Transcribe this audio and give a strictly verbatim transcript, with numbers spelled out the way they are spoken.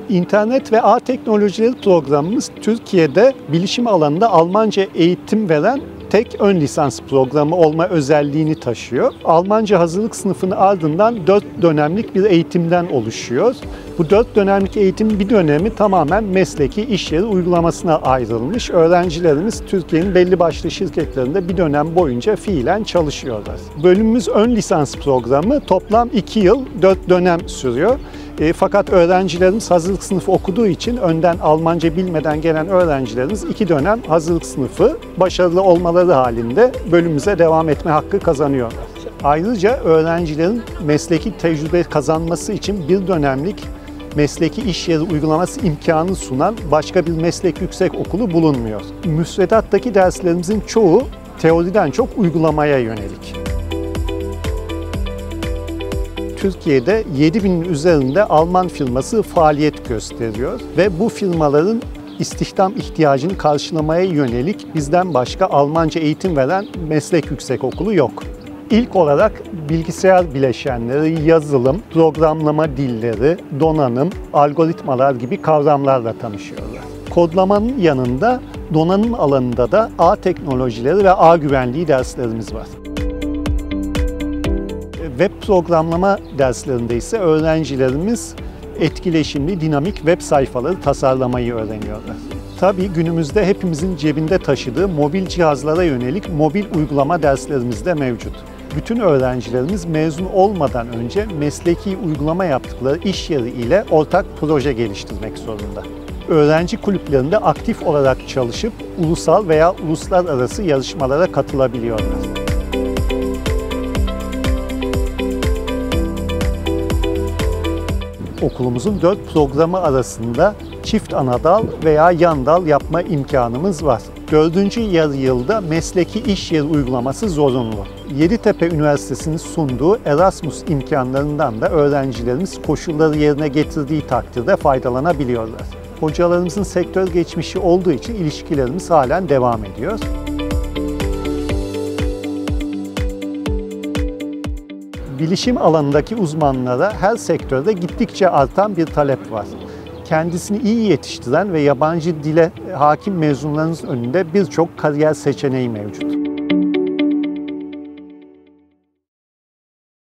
İnternet ve Ağ Teknolojileri programımız Türkiye'de bilişim alanında Almanca eğitim veren tek ön lisans programı olma özelliğini taşıyor. Almanca hazırlık sınıfının ardından dört dönemlik bir eğitimden oluşuyor. Bu dört dönemlik eğitimin bir dönemi tamamen mesleki iş yeri uygulamasına ayrılmış. Öğrencilerimiz Türkiye'nin belli başlı şirketlerinde bir dönem boyunca fiilen çalışıyorlar. Bölümümüz ön lisans programı toplam iki yıl, dört dönem sürüyor. E, fakat öğrencilerimiz hazırlık sınıfı okuduğu için önden Almanca bilmeden gelen öğrencilerimiz iki dönem hazırlık sınıfı başarılı olmaları halinde bölümümüze devam etme hakkı kazanıyorlar. Ayrıca öğrencilerin mesleki tecrübe kazanması için bir dönemlik mesleki iş yeri uygulaması imkanı sunan başka bir meslek yüksek okulu bulunmuyor. Müfredattaki derslerimizin çoğu teoriden çok uygulamaya yönelik. Türkiye'de yedi binin üzerinde Alman firması faaliyet gösteriyor ve bu firmaların istihdam ihtiyacını karşılamaya yönelik bizden başka Almanca eğitim veren meslek yüksekokulu yok. İlk olarak bilgisayar bileşenleri, yazılım, programlama dilleri, donanım, algoritmalar gibi kavramlarla tanışıyorlar. Kodlamanın yanında donanım alanında da ağ teknolojileri ve ağ güvenliği derslerimiz var. Web programlama derslerinde ise öğrencilerimiz etkileşimli, dinamik web sayfaları tasarlamayı öğreniyorlar. Tabii günümüzde hepimizin cebinde taşıdığı mobil cihazlara yönelik mobil uygulama derslerimiz de mevcut. Bütün öğrencilerimiz mezun olmadan önce mesleki uygulama yaptıkları iş yeri ile ortak proje geliştirmek zorunda. Öğrenci kulüplerinde aktif olarak çalışıp ulusal veya uluslararası yarışmalara katılabiliyorlar. Okulumuzun dört programı arasında çift anadal veya yan dal yapma imkanımız var. Dördüncü yarı yılda mesleki iş yeri uygulaması zorunlu. Yeditepe Üniversitesi'nin sunduğu Erasmus imkanlarından da öğrencilerimiz koşulları yerine getirdiği takdirde faydalanabiliyorlar. Hocalarımızın sektör geçmişi olduğu için ilişkilerimiz halen devam ediyor. Bilişim alanındaki uzmanlara her sektörde gittikçe artan bir talep var. Kendisini iyi yetiştiren ve yabancı dile hakim mezunlarımızın önünde birçok kariyer seçeneği mevcut.